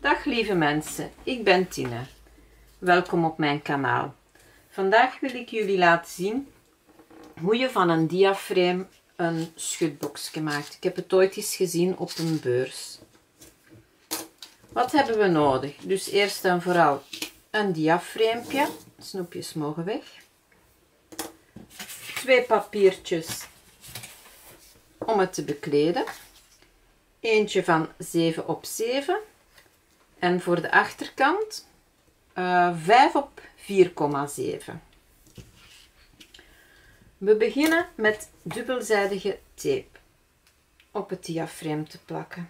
Dag lieve mensen, ik ben Tine. Welkom op mijn kanaal. Vandaag wil ik jullie laten zien hoe je van een diaframe een schutboxje maakt. Ik heb het ooit eens gezien op een beurs. Wat hebben we nodig? Dus eerst en vooral een diaframepje. Snoepjes mogen weg. 2 papiertjes om het te bekleden. Eentje van 7 op 7. En voor de achterkant 5 op 4,7. We beginnen met dubbelzijdige tape op het diaframe te plakken.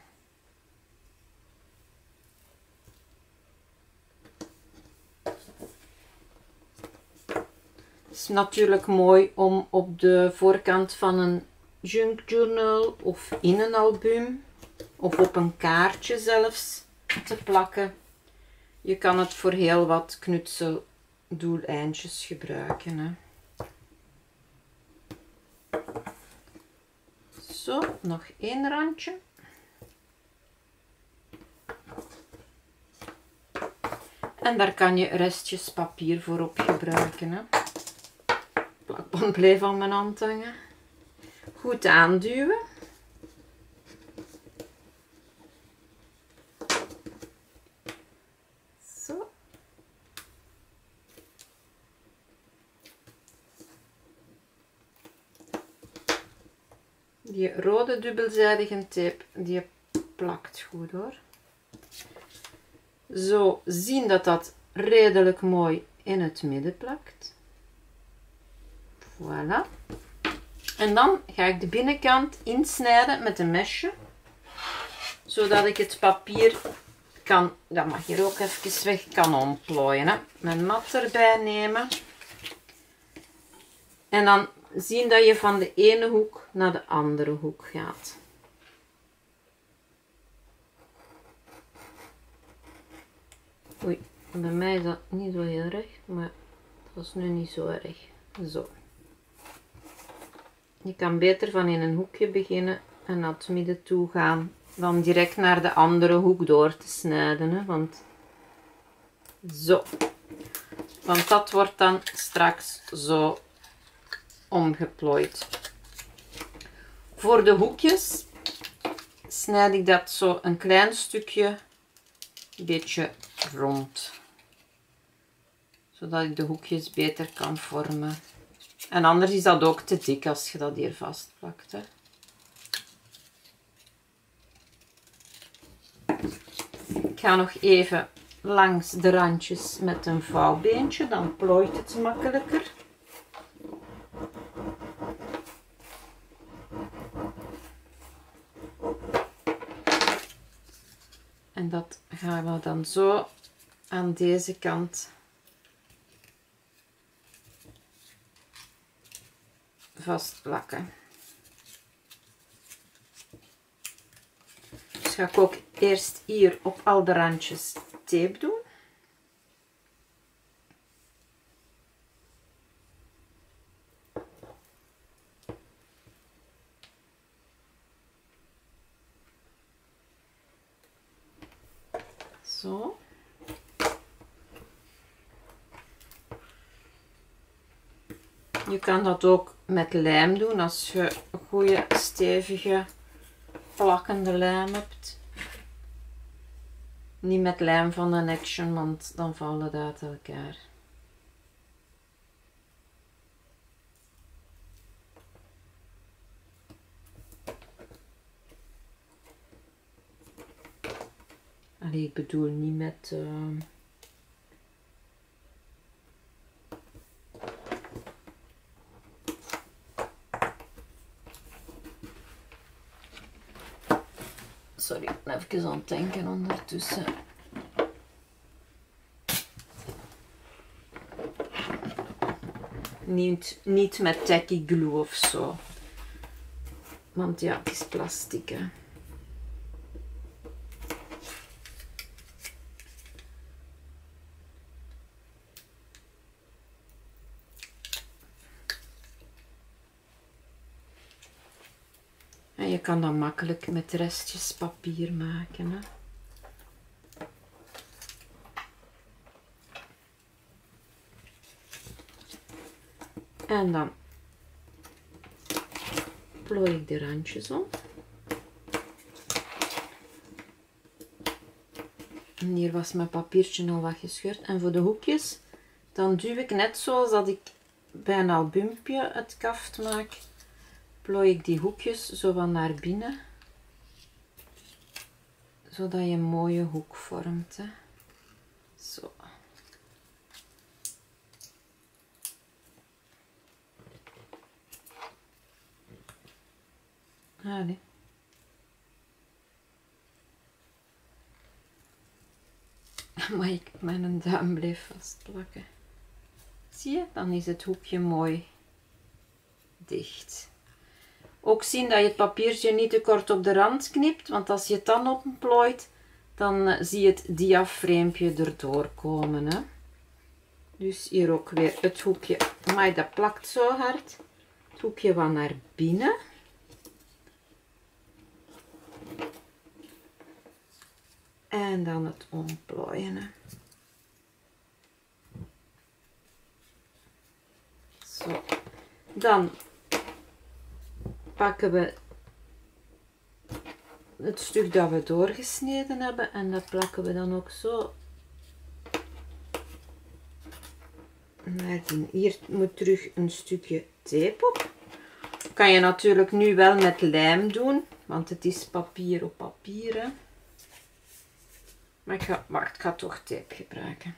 Het is natuurlijk mooi om op de voorkant van een junk journal of in een album of op een kaartje zelfs te plakken. Je kan het voor heel wat knutseldoeleiндjes gebruiken. Hè. Zo, nog 1 randje. En daar kan je restjes papier voor op gebruiken. Hè. Plakband bleef aan mijn hand hangen. Goed aanduwen. Zo. Die rode dubbelzijdige tape, die plakt goed hoor. Zo zien dat dat redelijk mooi in het midden plakt. Voilà. En dan ga ik de binnenkant insnijden met een mesje, zodat ik het papier kan, dat mag hier ook even weg, kan ontplooien. Hè. Mijn mat erbij nemen. En dan zien dat je van de ene hoek naar de andere hoek gaat. Oei, bij mij is dat niet zo heel erg, maar dat is nu niet zo erg. Zo. Je kan beter van in een hoekje beginnen en naar het midden toe gaan, dan direct naar de andere hoek door te snijden. Hè, want zo. Want dat wordt dan straks zo omgeplooid. Voor de hoekjes snijd ik dat zo een klein stukje een beetje rond, zodat ik de hoekjes beter kan vormen. En anders is dat ook te dik als je dat hier vastplakt. Hè. Ik ga nog even langs de randjes met een vouwbeentje, dan plooit het makkelijker. En dat gaan we dan zo aan deze kant vastplakken. Dus ga ik ook eerst hier op al de randjes tape doen. Zo. Je kan dat ook met lijm doen als je een goede stevige plakkende lijm hebt. Niet met lijm van een Action, want dan valt het uit elkaar. Allee, ik bedoel niet met sorry, even aan het denken ondertussen. Niet met tacky glue of zo. Want ja, het is plastic hè. En je kan dat makkelijk met restjes papier maken. Hè. En dan plooi ik de randjes om. En hier was mijn papiertje al wat gescheurd. En voor de hoekjes, dan duw ik net zoals dat ik bij een albumpje het kaft maak, plooi ik die hoekjes zo van naar binnen. Zodat je een mooie hoek vormt. Hè. Zo. Allee. Maar ik mijn duim bleef vastplakken. Zie je? Dan is het hoekje mooi dicht. Ook zien dat je het papiertje niet te kort op de rand knipt, want als je het dan opplooit, dan zie je het diafraampje erdoor komen. Hè? Dus hier ook weer het hoekje, maar dat plakt zo hard. Het hoekje wat naar binnen. En dan het omplooien. Hè. Zo. Dan pakken we het stuk dat we doorgesneden hebben en dat plakken we dan ook zo. Hier moet terug een stukje tape op. Kan je natuurlijk nu wel met lijm doen, want het is papier op papier. Hè. Maar ik ga toch tape gebruiken.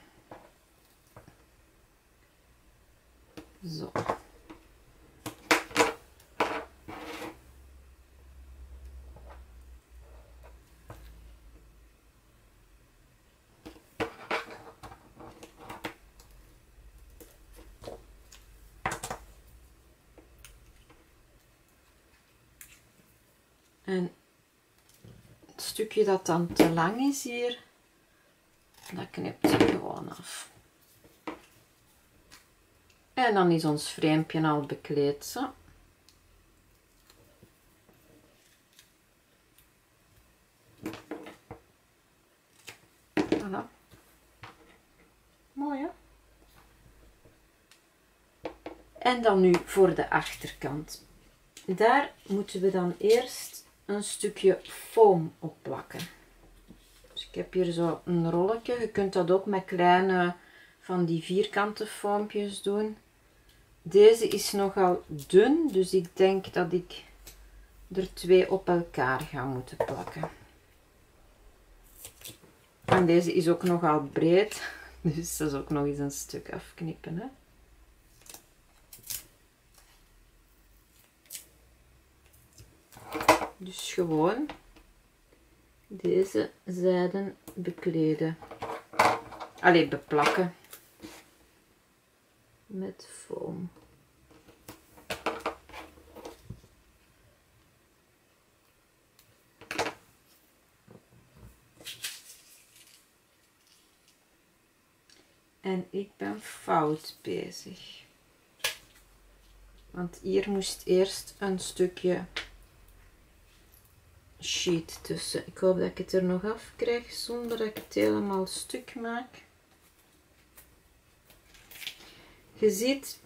Zo. En het stukje dat dan te lang is hier, dat knipt je gewoon af. En dan is ons fraampje al bekleed. Zo. Voilà. Mooi hè? En dan nu voor de achterkant. Daar moeten we dan eerst een stukje foam op plakken. Dus ik heb hier zo een rolletje. Je kunt dat ook met kleine van die vierkante foampjes doen. Deze is nogal dun, dus ik denk dat ik er 2 op elkaar ga moeten plakken. En deze is ook nogal breed, dus dat is ook nog eens een stuk afknippen. Hè. Dus gewoon deze zijden bekleden. Allee, beplakken. Met foam. En ik ben fout bezig. Want hier moest eerst een stukje sheet tussen. Ik hoop dat ik het er nog af krijg zonder dat ik het helemaal stuk maak. Je ziet,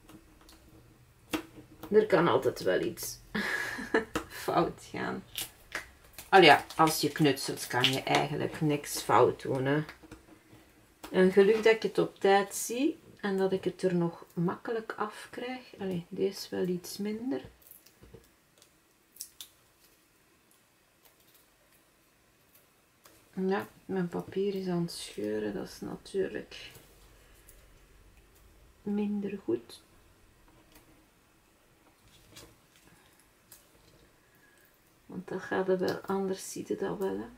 er kan altijd wel iets fout gaan. Al ja, als je knutselt kan je eigenlijk niks fout doen. Hè. En gelukkig dat ik het op tijd zie en dat ik het er nog makkelijk af krijg. Allee, deze wel iets minder. Ja, mijn papier is aan het scheuren, dat is natuurlijk minder goed. Want dat gaat er wel, anders ziet het dat wel. Hè.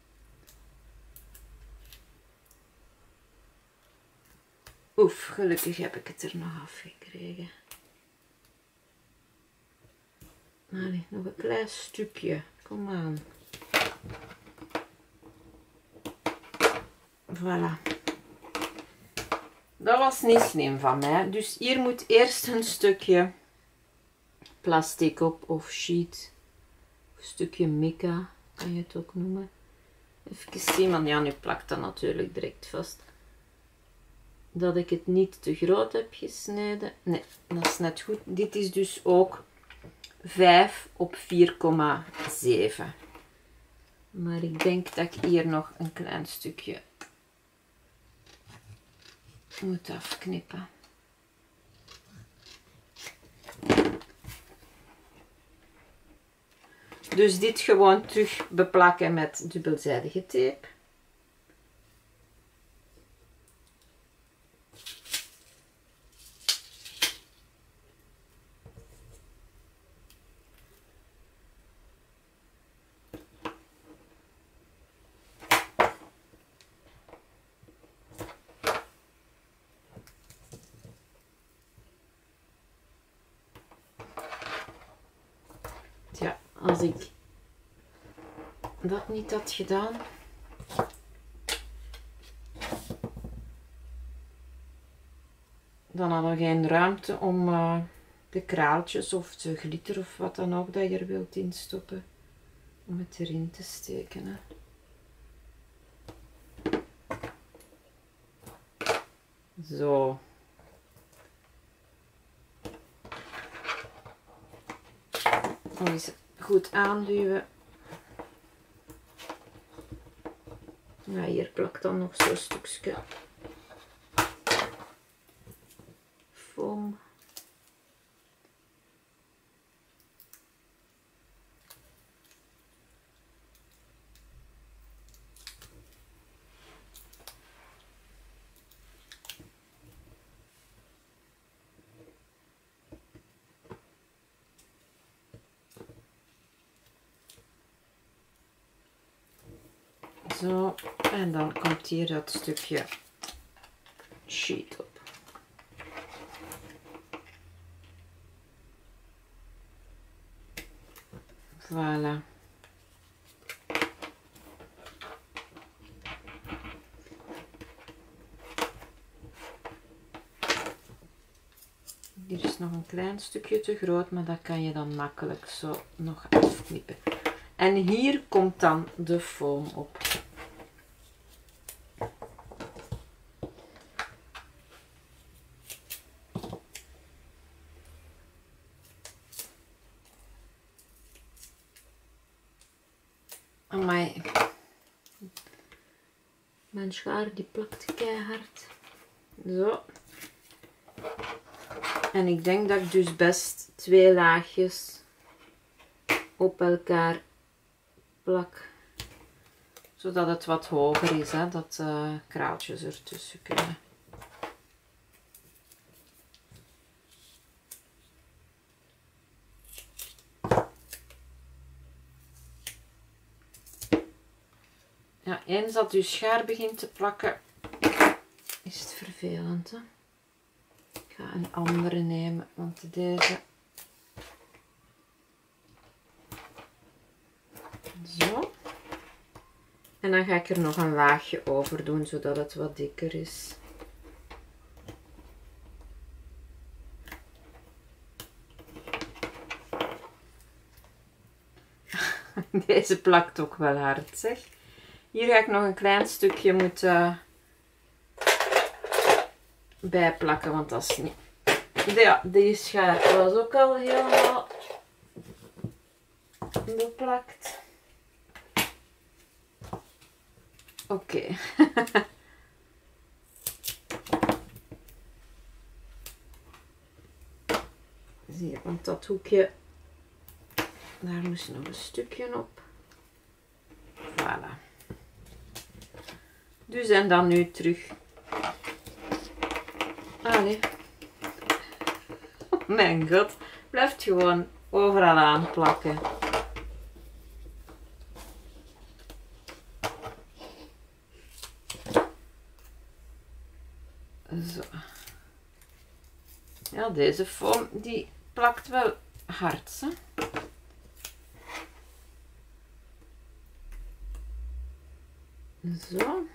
Oef, gelukkig heb ik het er nog afgekregen. Allee, nog een klein stukje, kom aan. Voilà. Dat was niet slim van mij. Dus hier moet eerst een stukje plastic op of sheet. Of een stukje mica, kan je het ook noemen. Even zien, want ja, nu plakt dat natuurlijk direct vast. dat ik het niet te groot heb gesneden. Nee, dat is net goed. Dit is dus ook 5 op 4,7. Maar ik denk dat ik hier nog een klein stukje moet afknippen. Dus dit gewoon terug beplakken met dubbelzijdige tape. Ja, als ik dat niet had gedaan, dan hadden we geen ruimte om de kraaltjes of de glitter of wat dan ook dat je er wilt instoppen, om het erin te steken. Hè. Zo. Nog eens goed aanduwen. Ja, hier plakt dan nog zo'n stukje foam. Zo, en dan komt hier dat stukje sheet op. Voilà. Hier is nog een klein stukje te groot, maar dat kan je dan makkelijk zo nog afknippen. En hier komt dan de foam op. Amai. Mijn schaar die plakt keihard. Zo. En ik denk dat ik dus best 2 laagjes op elkaar plak. Zodat het wat hoger is, hè, dat kraaltjes ertussen kunnen. Ja, eens dat je schaar begint te plakken, is het vervelend. Hè? Ik ga een andere nemen, want deze... Zo. En dan ga ik er nog een laagje over doen, zodat het wat dikker is. Deze plakt ook wel hard, zeg. Hier ga ik nog een klein stukje moeten bijplakken, want dat is niet... Ja, die schaar was ook al helemaal beplakt. Oké. Zie je, want dat hoekje, daar moest nog een stukje op. Voilà. Dus en dan nu terug. Allee. Oh mijn god, blijft gewoon overal aanplakken. Zo. Ja, deze foam die plakt wel hard, hè? Zo.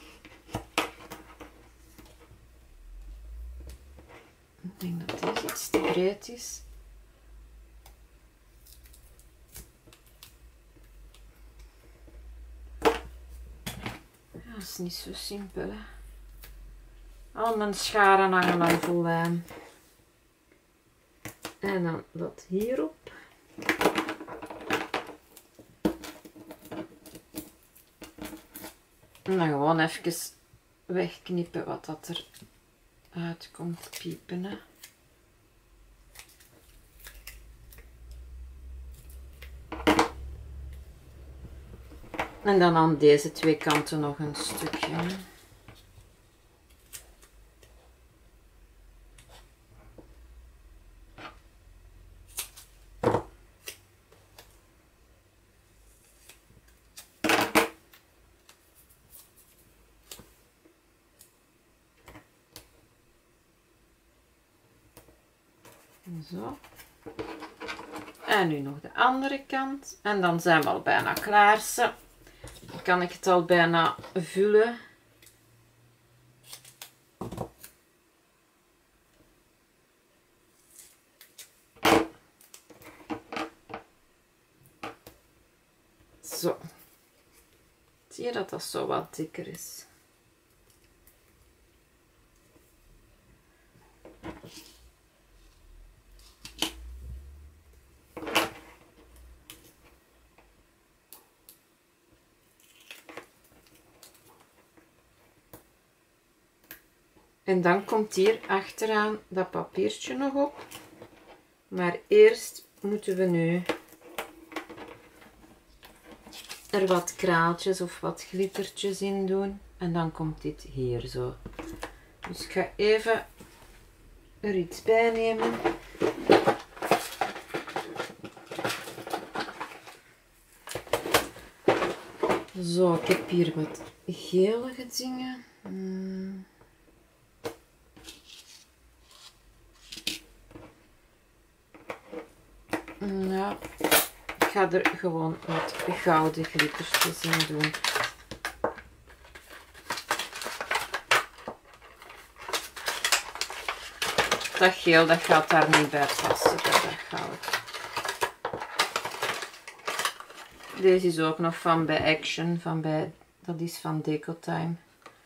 Ik denk dat deze iets te breed is. Ja, dat is niet zo simpel, hè. Al mijn scharen hangen al vol lijm. En dan dat hierop. En dan gewoon even wegknippen wat dat er uitkomt piepen. Hè. En dan aan deze twee kanten nog een stukje. Hè. Zo. En nu nog de andere kant. En dan zijn we al bijna klaar. Zo. Dan kan ik het al bijna vullen. Zo. Zie je dat dat zo wat dikker is? En dan komt hier achteraan dat papiertje nog op. Maar eerst moeten we nu er wat kraaltjes of wat glittertjes in doen. En dan komt dit hier zo. Dus ik ga even er iets bij nemen. Zo, ik heb hier wat gelige dingen. Ja, ik ga er gewoon wat gouden glittertjes in doen. Dat geel, dat gaat daar niet bij passen, dat goud. Deze is ook nog van bij Action, dat is van Decotime.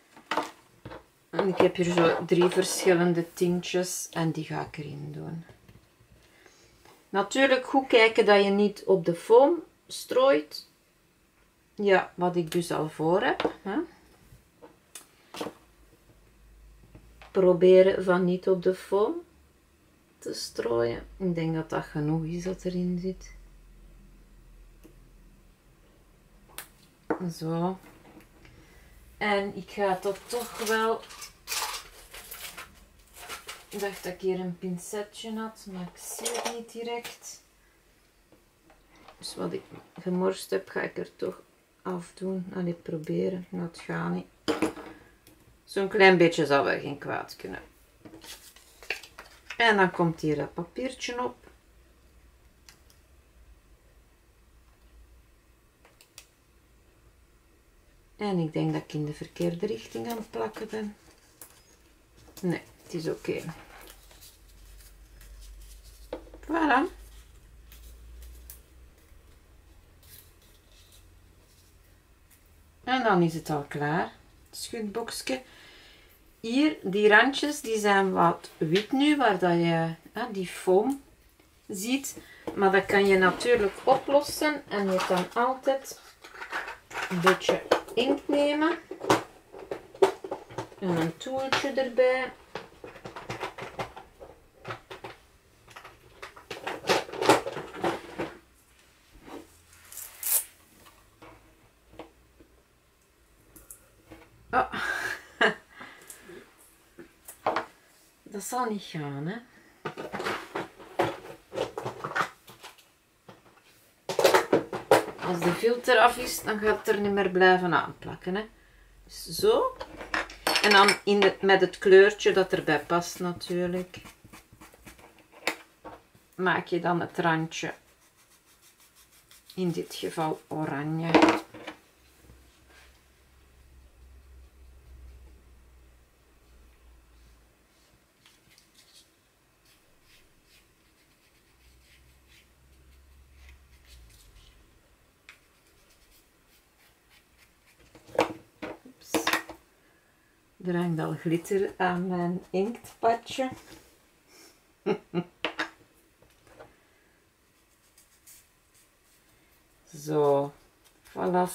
En ik heb hier zo 3 verschillende tintjes en die ga ik erin doen. Natuurlijk goed kijken dat je niet op de foam strooit. Ja, wat ik dus al voor heb. Hè. Proberen van niet op de foam te strooien. Ik denk dat dat genoeg is dat erin zit. Zo. En ik ga dat toch wel... Ik dacht dat ik hier een pincetje had, maar ik zie het niet direct. Dus wat ik gemorst heb, ga ik er toch afdoen. Allee, proberen. Nou, het gaat niet. Zo'n klein beetje zal wel geen kwaad kunnen. En dan komt hier dat papiertje op. En ik denk dat ik in de verkeerde richting aan het plakken ben. Nee, het is oké. Voilà. En dan is het al klaar. Het schutboxje. Hier, die randjes, die zijn wat wit nu, waar dat je die foam ziet. Maar dat kan je natuurlijk oplossen. En je kan altijd een beetje inkt nemen. En een toeltje erbij. Oh. Dat zal niet gaan, hè. Als de filter af is, dan gaat het er niet meer blijven aanplakken, hè. Dus zo. En dan met het kleurtje dat erbij past natuurlijk, maak je dan het randje, in dit geval oranje. Er hangt al glitter aan mijn inktpadje. Zo, voilà.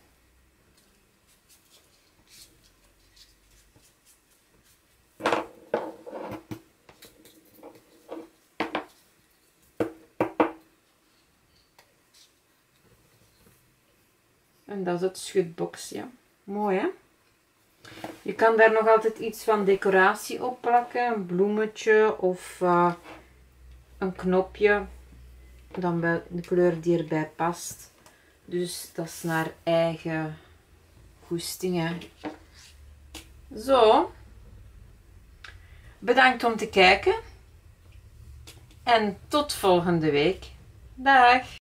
En dat is het schutboksje. Mooi, hè? Je kan daar nog altijd iets van decoratie op plakken. Een bloemetje of een knopje. Dan wel de kleur die erbij past. Dus dat is naar eigen goesting, hè. Zo. Bedankt om te kijken. En tot volgende week. Dag!